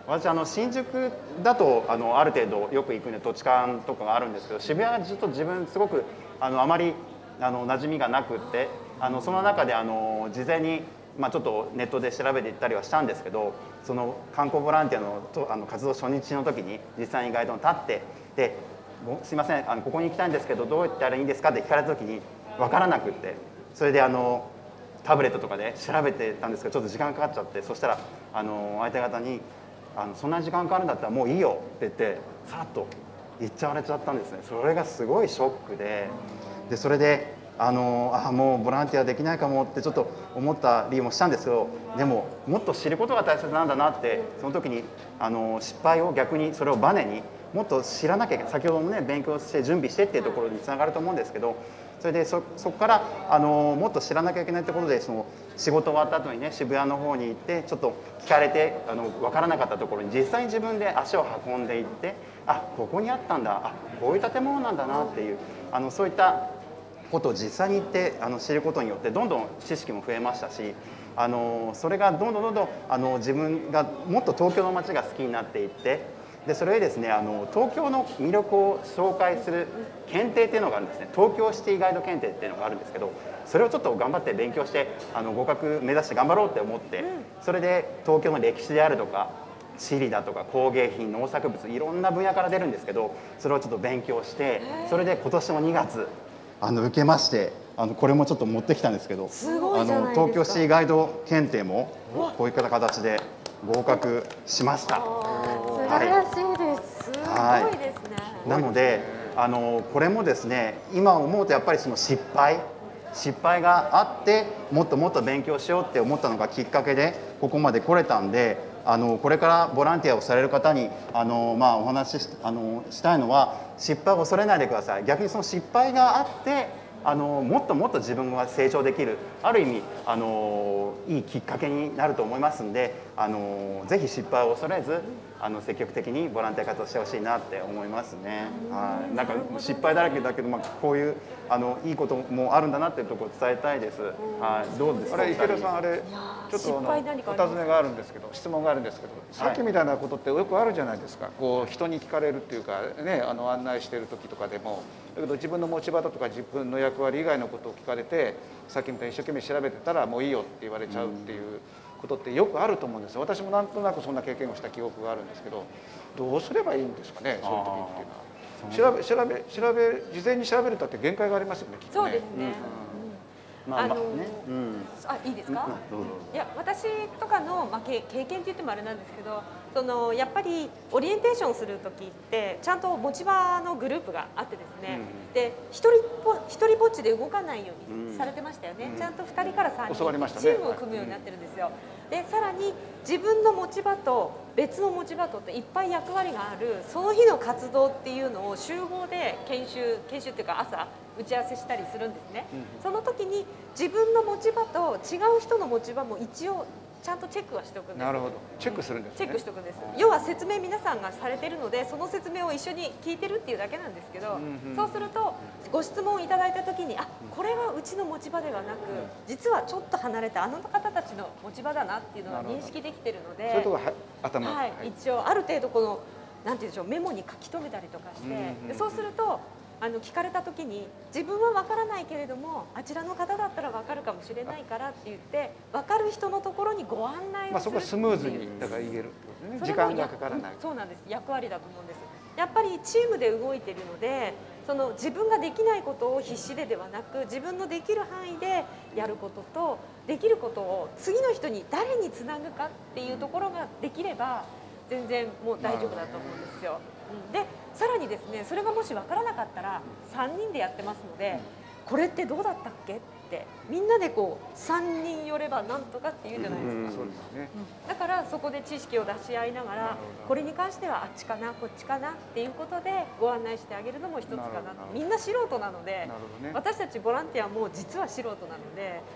私あの新宿だとあのある程度よく行くんで土地勘とかがあるんですけど、渋谷はずっと自分すごくあのあまりあの馴染みがなくって、あのその中であの事前に、まあ、ちょっとネットで調べていったりはしたんですけど、その観光ボランティアのとあの活動初日の時に実際にガイドに立ってで「ごすいませんあのここに行きたいんですけどどうやったらいいんですか?」って聞かれた時に分からなくって、それであのタブレットとかで調べてたんですけどちょっと時間かかっちゃって、そしたらあの相手方にあの「そんな時間かかるんだったらもういいよ」って言ってさらっと言っちゃわれちゃったんですね。それがすごいショックで、でそれであのあもうボランティアできないかもってちょっと思ったりもしたんですけど、でももっと知ることが大切なんだなって、その時にあの失敗を逆にそれをバネにもっと知らなきゃいけない、先ほどもね勉強して準備してっていうところにつながると思うんですけど、それで そ, そこからあのもっと知らなきゃいけないってことで、その仕事終わった後にね渋谷の方に行ってちょっと聞かれてあの分からなかったところに実際に自分で足を運んでいって、あここにあったんだ、あこういう建物なんだなっていう、あのそういったことを実際に行ってあの知ることによってどんどん知識も増えましたし、あのそれがどんどんどんどんあの自分がもっと東京の街が好きになっていって、でそれでですねあの東京の魅力を紹介する検定っていうのがあるんですね。東京シティガイド検定っていうのがあるんですけど、それをちょっと頑張って勉強してあの合格目指して頑張ろうって思って、それで東京の歴史であるとか地理だとか工芸品農作物いろんな分野から出るんですけど、それをちょっと勉強して、それで今年もにがつあの受けまして、あのこれもちょっと持ってきたんですけど、 すごいじゃないですか。 あの東京シティガイド検定もこういった形で合格しました。 素晴らしいです。 すごいですね。 なのであのこれもですね今思うとやっぱりその失敗失敗があってもっともっと勉強しようって思ったのがきっかけでここまで来れたんで、あのこれからボランティアをされる方にあの、まあ、お話ししあのしたいのは、失敗を恐れないでください。逆にその失敗があってあのもっともっと自分が成長できる、ある意味あのいいきっかけになると思いますんで、あのぜひ失敗を恐れずあの積極的にボランティア活動してほしいなって思いますね。はい、なんか失敗だらけだけど、まあ、こういうあのいいこともあるんだなっていうところを伝えたいです。はい、どうですか。 あれ池田さん、あれちょっとあのお尋ねがあるんですけど、質問があるんですけど、さっきみたいなことってよくあるじゃないですか。こう人に聞かれるっていうかね、あの案内してる時とかでも、だけど自分の持ち場だとか自分の役割以外のことを聞かれて、さっきみたいに一生懸命調べてたらもういいよって言われちゃうっていうことってよくあると思うんですよ。私もなんとなくそんな経験をした記憶があるんですけど、どうすればいいんですかね、そういう時っていうのは。調べ調べ調べ事前に調べるたって限界がありますよね、きっとね。 そうですね。 まあまあね、 うん、あいいですか。いや私とかの、まあ、経験って言ってもあれなんですけど、そのやっぱりオリエンテーションする時ってちゃんと持ち場のグループがあってですね、うん、で一人ぼ一人ぼっちで動かないようにされてましたよね。うん、ちゃんとふたりからさんにんチームを組むようになってるんですよ。でさらに自分の持ち場と別の持ち場とっていっぱい役割があるその日の活動っていうのを集合で研修研修っていうか朝打ち合わせしたりするんですね。うん、その時に自分の持ち場と違う人の持ち場も一応ちゃんとチェックはしておくんです。 なるほど。チェックするんですね。 チェックしておくんです。要は説明皆さんがされているので、その説明を一緒に聞いてるっていうだけなんですけど、うんうん、そうするとご質問いただいた時に、あ、これはうちの持ち場ではなく、実はちょっと離れたあの方たちの持ち場だなっていうのが認識できてるので、 そういうとこは頭、 はい、一応ある程度このなんていうんでしょう、メモに書き留めたりとかして、でそうすると。あの聞かれた時に自分は分からないけれどもあちらの方だったら分かるかもしれないからって言って分かる人のところにご案内をする。まあそこはスムーズにだから言えるってことね。時間がかからない。 そうなんです。役割だと思うんです。やっぱりチームで動いているので、その自分ができないことを必死でではなく、自分のできる範囲でやることとできることを次の人に誰につなぐかっていうところができれば全然もう大丈夫だと思うんですよ。でさらにですね、それがもし分からなかったらさんにんでやってますので、これってどうだったっけってみんなでこうさんにん寄ればなんとかって言うじゃないですか。だからそこで知識を出し合いながら、これに関してはあっちかなこっちかなっていうことでご案内してあげるのも一つかな。みんな素人なので、私たちボランティアも実は素人なので、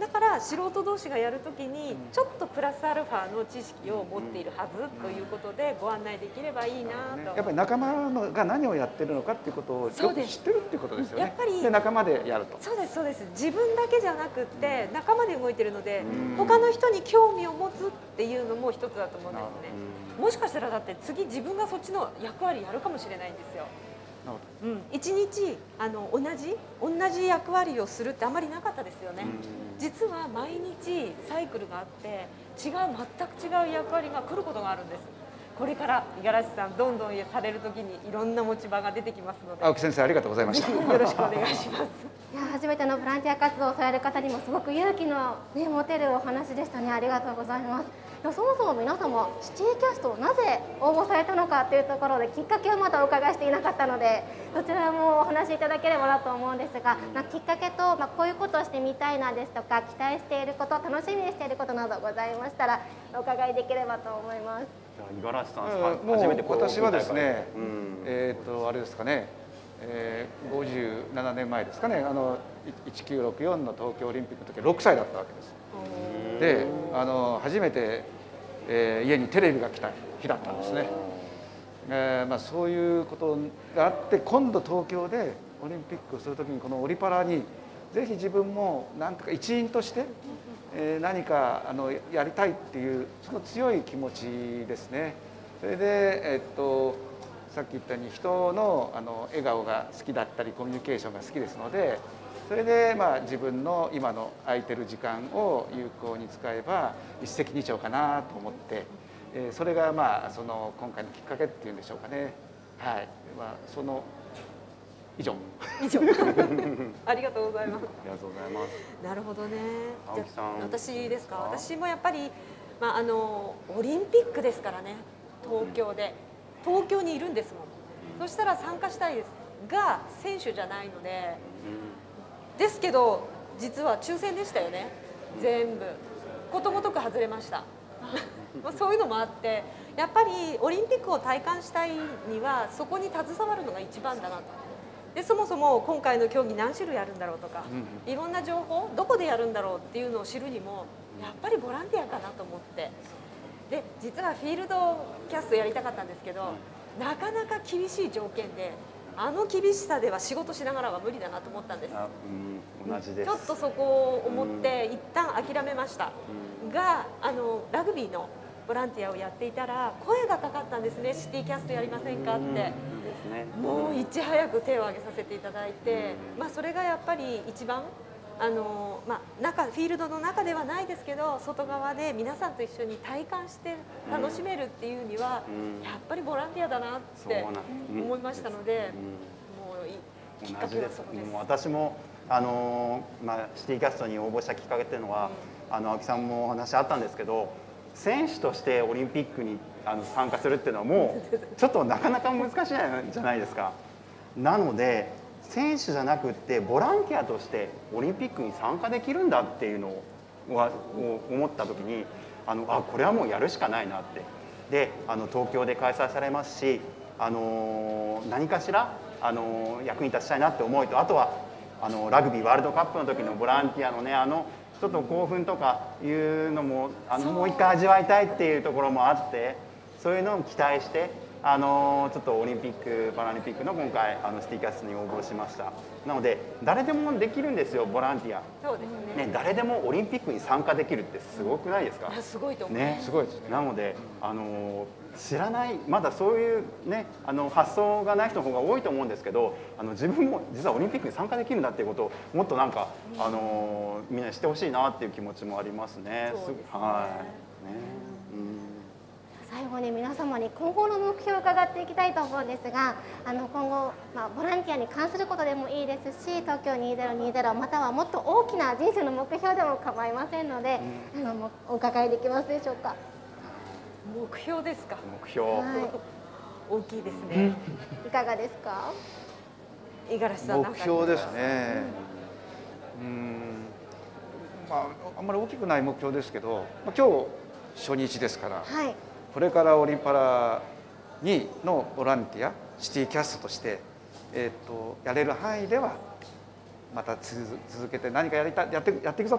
だから素人同士がやるときにちょっとプラスアルファの知識を持っているはずということでご案内できればいいなと。 やっぱり仲間のが何をやってるのかっていうことをよく知ってるっていうことですよね。 やっぱりで仲間でやると。 そうですそうです。自分だけじゃなくって仲間で動いてるので、他の人に興味を持つっていうのも一つだと思うんですね。もしかしたらだって次自分がそっちの役割やるかもしれないんですよ。うん、一日あの同じ同じ役割をするってあまりなかったですよね。実は毎日サイクルがあって違う全く違う役割が来ることがあるんです。これから五十嵐さんどんどんされる時にいろんな持ち場が出てきますので、 青木先生ありがとうございました。 よろしくお願いします。 いや初めてのボランティア活動をされる方にもすごく勇気の、ね、持てるお話でしたね。ありがとうございます。そもそも皆様シティキャストをなぜ応募されたのかというところできっかけをまだお伺いしていなかったので、そちらもお話しいただければなと思うんですが、まあ、きっかけと、まあ、こういうことをしてみたいなですとか期待していること、楽しみにしていることなどございましたらお伺いできればと思います。 五十嵐さん、 も初めてう私はですね、 うん、 えっとあれですかね、えー、ごじゅうななねんまえですかね、あのせんきゅうひゃくろくじゅうよんの東京オリンピックの時ろくさいだったわけです。で、あの初めて、えー、家にテレビが来た日だったんですね。えーまあ、そういうことがあって今度東京でオリンピックをする時にこのオリパラにぜひ自分も何とか一員として、えー、何かあのやりたいっていうその強い気持ちですね。それで、えっとさっき言ったように人のあの笑顔が好きだったりコミュニケーションが好きですので、それでまあ自分の今の空いてる時間を有効に使えば一石二鳥かなと思って、えー、それがまあその今回のきっかけっていうんでしょうかね。はい、まあその以上。 以上。ありがとうございます。 ありがとうございます。 なるほどね。 青木さん、 私ですか。私もやっぱりまああのオリンピックですからね。東京で、東京にいるんですもん。そしたら参加したいですが選手じゃないので。ですけど実は抽選でしたよね。全部ことごとく外れました。そういうのもあってやっぱりオリンピックを体感したいにはそこに携わるのが一番だなと。でそもそも今回の競技何種類あるんだろうとか、いろんな情報どこでやるんだろうっていうのを知るにもやっぱりボランティアかなと思って、で実はフィールドキャストやりたかったんですけど、なかなか厳しい条件であの厳しさでは仕事しながらは無理だなと思ったんです。 うん、同じです。 ちょっとそこを思って一旦諦めました、うん、があのラグビーのボランティアをやっていたら声がかかったんですね。シティキャストやりませんかって、うん、ね、もういち早く手を挙げさせていただいて、うん、まあそれがやっぱり一番あの、まあ、中フィールドの中ではないですけど外側で皆さんと一緒に体感して楽しめるっていうには、うん、やっぱりボランティアだなって思いましたので、もうきっかけはそこです。 もう私もあの、まあ、シティキャストに応募したきっかけっていうのは、うん、あの青木さんもお話あったんですけど、選手としてオリンピックにあの参加するっていうのはもうちょっとなかなか難しいじゃないですか。なので選手じゃなくってボランティアとしてオリンピックに参加できるんだっていうのを思った時に、あのあこれはもうやるしかないなって。であの東京で開催されますし、あの何かしらあの役に立ちたいなって思いと、あとはあのラグビーワールドカップの時のボランティアのね、あのちょっと興奮とかいうのもあのもう一回味わいたいっていうところもあって、そういうのを期待してあのちょっとオリンピック・パラリンピックの今回あのシティキャストに応募しました。なので誰でもできるんですよ、ボランティア。 そうですね。 ね、誰でもオリンピックに参加できるってすごくないですか？ すごいと思う。 ね、 すごいですね。 なのであの知らない、まだそういうねあの発想がない人の方が多いと思うんですけど、あの自分も実はオリンピックに参加できるんだっていうことをもっとなんか、うん、あのみんなに知ってほしいなっていう気持ちもありますね。 そうですね。 はい。ね。うん最後に皆様に今後の目標を伺っていきたいと思うんですが、あの今後、まあ、ボランティアに関することでもいいですし、東京にせんにじゅうまたはもっと大きな人生の目標でも構いませんので、うん、あのお伺いできますでしょうか。 目標ですか。 目標、はい、 大きいですね。 いかがですか。 五十嵐さん。 目標ですね。うん、うんまああんまり大きくない目標ですけど、まあ、今日初日ですから。はい、これからオリンパラにのボランティアシティキャストとして、えー、とやれる範囲ではまた続けて何かやりたやってやっていくぞと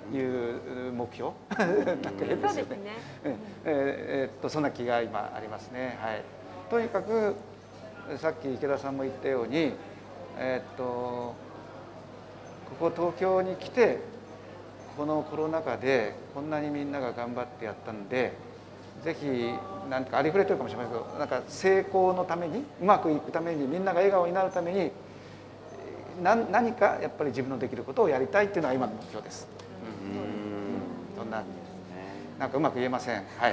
いう目標なんか変ですよね。ええー、っとそんな気が今ありますね。はい。とにかくさっき池田さんも言ったように、えー、っとここ東京に来てこのコロナ禍でこんなにみんなが頑張ってやったんで、ぜひなんかありふれてるかもしれませんけど、なんか成功のためにうまくいくためにみんなが笑顔になるために何何かやっぱり自分のできることをやりたいっていうのが今の目標です。うん、そんななんかうまく言えません。はい。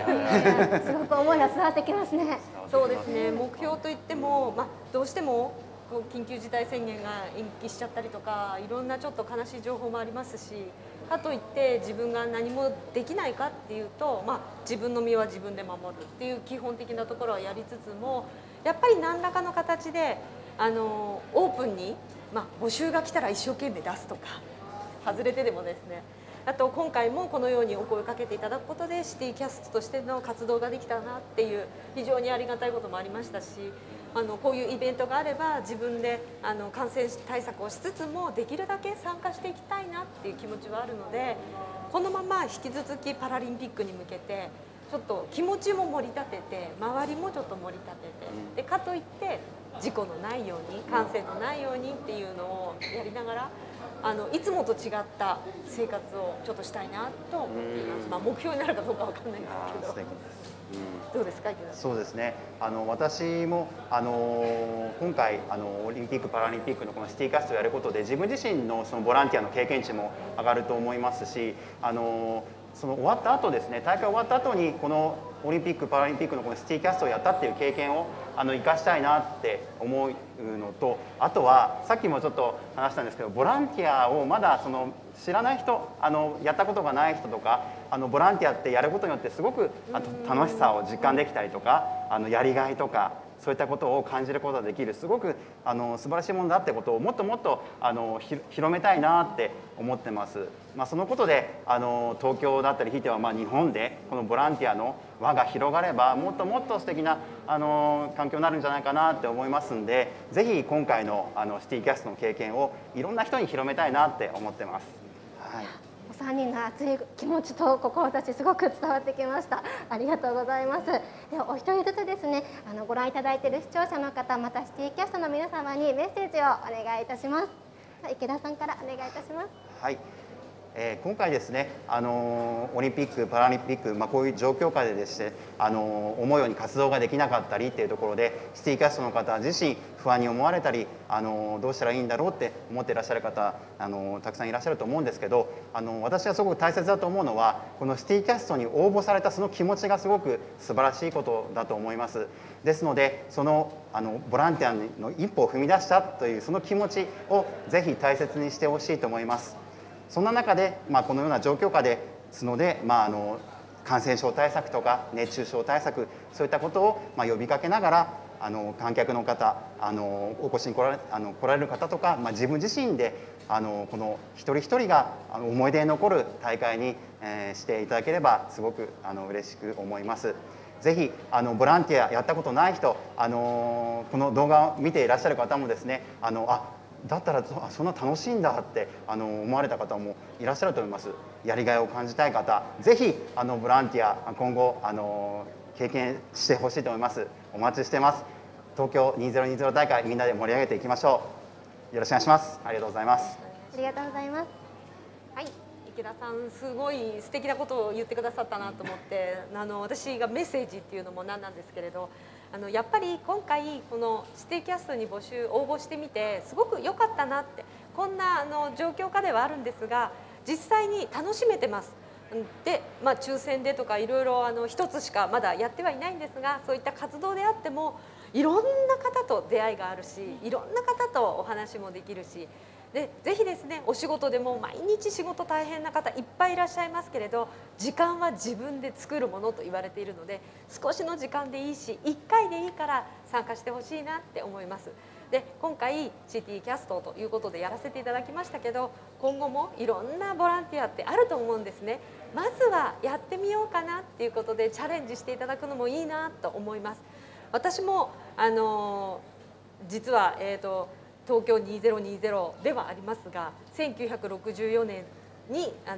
すごく思いが伝わってきますね。 そうですね。目標といっても、まあどうしても緊急事態宣言が延期しちゃったりとか、いろんなちょっと悲しい情報もありますし、かといって自分が何もできないかっていうと、まあ自分の身は自分で守るっていう基本的なところはやりつつも、やっぱり何らかの形であのオープンに、まあ募集が来たら一生懸命出すとか、外れてでもですね。あと今回もこのようにお声をかけていただくことでシティキャストとしての活動ができたなっていう非常にありがたいこともありましたし、あのこういうイベントがあれば自分であの感染対策をしつつもできるだけ参加していきたいなっていう気持ちはあるので、このまま引き続きパラリンピックに向けてちょっと気持ちも盛り立てて、周りもちょっと盛り立てて、でかといって事故のないように、感染のないようにっていうのをやりながら、あのいつもと違った生活をちょっとしたいなと思っています。まあ目標になるかどうかわかんないですけど。うん、どうですか、池田さん。 そうですね。あの私もあの今回あのオリンピックパラリンピックのこのシティキャストをやることで自分自身のそのボランティアの経験値も上がると思いますし、あのその終わった後ですね、大会終わった後にこのオリンピック・パラリンピックのこのシティキャストをやったっていう経験をあの生かしたいなって思うのと、あとはさっきもちょっと話したんですけど、ボランティアをまだその知らない人、あのやったことがない人とか、あのボランティアってやることによってすごくあと楽しさを実感できたりとか、あのやりがいとかそういったことを感じることができる、すごくあの素晴らしいものだってことをもっともっとあのひ広めたいなって思ってます。まあ、そのことであの東京だったりひいてはまあ日本でこのボランティアの輪が広がればもっともっと素敵なあの環境になるんじゃないかなって思いますんで、ぜひ今回のあのシティキャストの経験をいろんな人に広めたいなって思ってます。はい。 お三人の熱い気持ちと心たちすごく伝わってきました。ありがとうございます。ではお一人ずつですね、あのご覧いただいている視聴者の方、またシティキャストの皆様にメッセージをお願いいたします。池田さんからお願いいたします。 はい。えー、今回ですね、あのー、オリンピック・パラリンピック、まあ、こういう状況下でですね、あのー、思うように活動ができなかったりっていうところでシティキャストの方自身不安に思われたり、あのー、どうしたらいいんだろうって思っていらっしゃる方、あのー、たくさんいらっしゃると思うんですけど、あのー、私がすごく大切だと思うのはこのシティキャストに応募されたその気持ちがすごく素晴らしいことだと思います。ですのでそのあのボランティアの一歩を踏み出したというその気持ちをぜひ大切にしてほしいと思います。そんな中で、まあ、このような状況下ですので、まあ、あの感染症対策とか熱中症対策、そういったことをまあ呼びかけながら、あの観客の方、あのお越しに来られあの来られる方とか、まあ、自分自身であのこの一人一人があの思い出に残る大会に、えー、していただければすごくあの嬉しく思います。ぜひあのボランティアやったことない人、あのこの動画を見ていらっしゃる方もですね、あのあだったらそんな楽しいんだってあの思われた方もいらっしゃると思います。やりがいを感じたい方、ぜひあのボランティア今後あの経験してほしいと思います。お待ちしてます。東京にせんにじゅう大会みんなで盛り上げていきましょう。よろしくお願いします。ありがとうございます。 ありがとうございます。 はい。池田さんすごい素敵なことを言ってくださったなと思って、あの私がメッセージっていうのもなんなんですけれど、あのやっぱり今回このシティキャストに募集応募してみてすごく良かったなって、こんなあの状況下ではあるんですが実際に楽しめてます。で、まあ、抽選でとかいろいろあの一つしかまだやってはいないんですが、そういった活動であってもいろんな方と出会いがあるし、いろんな方とお話もできるし、でぜひですね、お仕事でも毎日仕事大変な方いっぱいいらっしゃいますけれど、時間は自分で作るものと言われているので、少しの時間でいいしいっかいでいいから参加してほしいなって思います。で今回シティキャストということでやらせていただきましたけど、今後もいろんなボランティアってあると思うんですね。まずはやってみようかなっていうことでチャレンジしていただくのもいいなと思います。私もあの実は、えーと東京にせんにじゅうではありますが、せんきゅうひゃくろくじゅうよねんにあの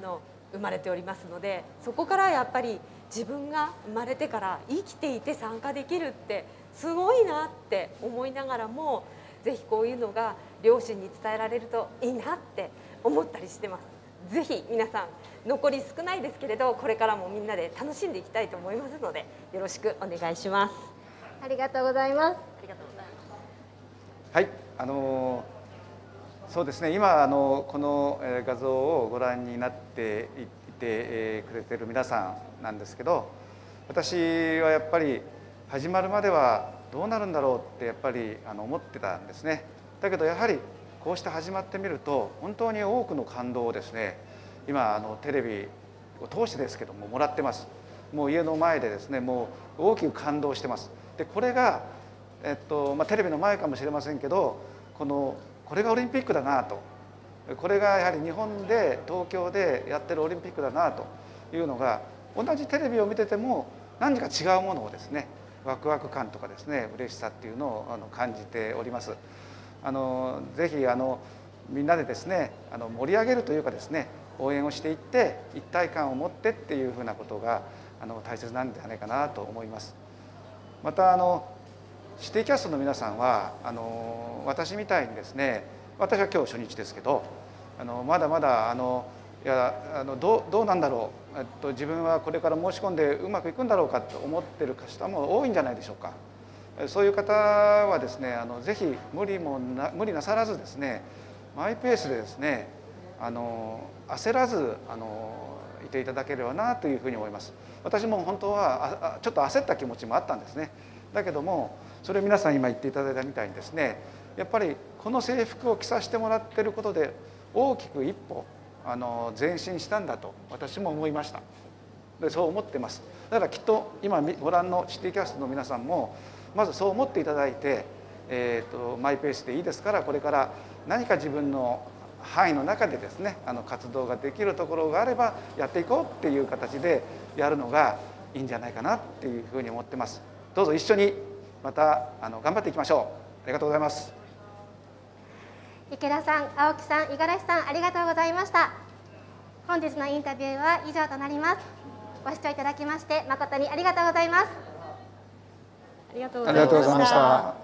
生まれておりますので、そこからやっぱり自分が生まれてから生きていて参加できるってすごいなって思いながらも、ぜひこういうのが両親に伝えられるといいなって思ったりしてます。ぜひ皆さん残り少ないですけれど、これからもみんなで楽しんでいきたいと思いますので、よろしくお願いします。 ありがとうございます。 ありがとうございます。 はい、あのーそうですね、今あのこの画像をご覧になっていてくれている皆さんなんですけど、私はやっぱり始まるまではどうなるんだろうってやっぱりあの思ってたんですね。だけどやはりこうして始まってみると本当に多くの感動をですね、今あのテレビを通してですけどももらってます。もう家の前でですね、もう大きく感動してます。でこれが、えっとまあ、テレビの前かもしれませんけど、このこれがオリンピックだなと、これがやはり日本で東京でやってるオリンピックだなというのが、同じテレビを見てても何か違うものをですね、ワクワク感とかですね、嬉しさっていうのをあの感じております。あのぜひあのみんなでですね、あの盛り上げるというかですね、応援をしていって一体感を持ってっていうふうなことがあの大切なんじゃないかなと思います。またあのシティキャストの皆さんはあの私みたいにですね、私は今日初日ですけど、あのまだまだあのいやあのどうどうなんだろう、えっと、自分はこれから申し込んでうまくいくんだろうかと思ってる方も多いんじゃないでしょうか。そういう方はですね、あのぜひ無理もな無理なさらずですね、マイペースでですね、あの焦らずあのいていただければなというふうに思います。私も本当はあちょっと焦った気持ちもあったんですね。だけどもそれ皆さん今言っていただいたみたいにですね、やっぱりこの制服を着させてもらっていることで大きく一歩あの前進したんだと私も思いました。でそう思ってます。だからきっと今ご覧のシティキャストの皆さんもまずそう思っていただいて、えーとマイペースでいいですから、これから何か自分の範囲の中でですね、あの活動ができるところがあればやっていこうっていう形でやるのがいいんじゃないかなっていうふうに思ってます。どうぞ一緒にまたあの頑張っていきましょう。ありがとうございます。 池田さん、青木さん、五十嵐さん、ありがとうございました。本日のインタビューは以上となります。ご視聴いただきまして誠にありがとうございます。 ありがとうございました。